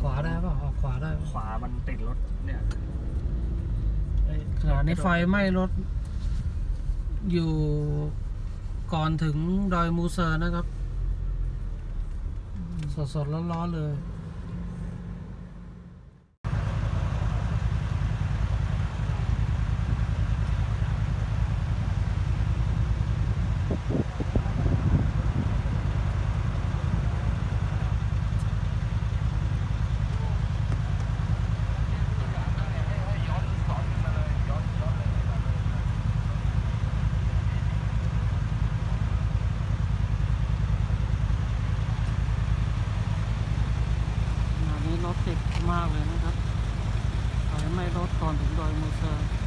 วาได้ป่ะออกขวาได้ขวามันติดรถเนี่ยขณะนี้ไฟไหม้รถอยู่ก่อนถึงดอยมูเซอร์นะครับสดๆร้อนๆเลยรถติดมากเลยนะครับไฟไหม้รถก่อนถึงดอยมูเซอร์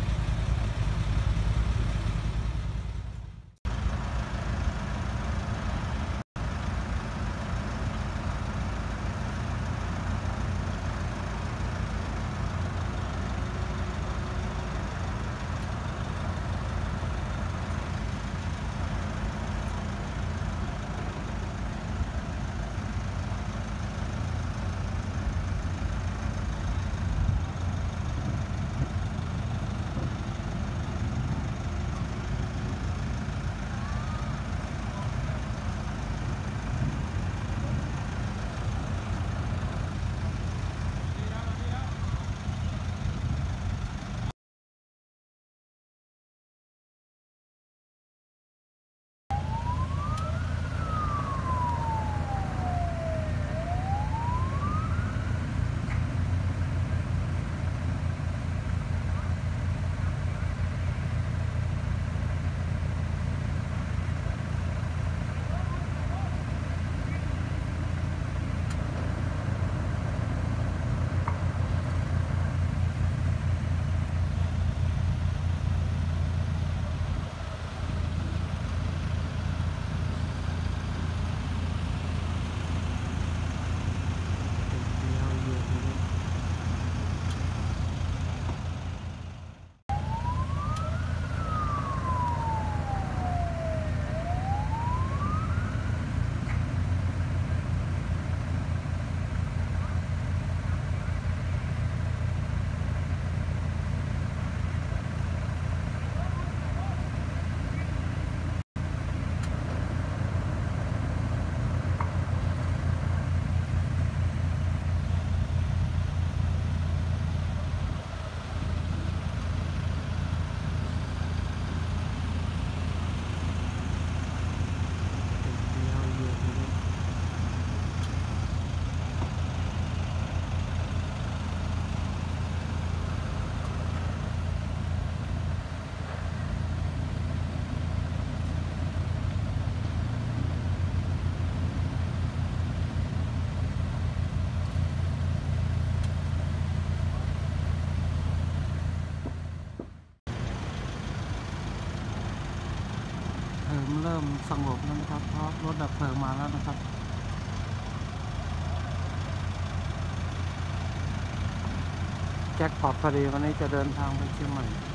เริ่มสงบแล้วนะครับเพราะรถดับเพลิงมาแล้วนะครับแจ็คพอตพอดีวันนี้จะเดินทางไปเชียงใหม่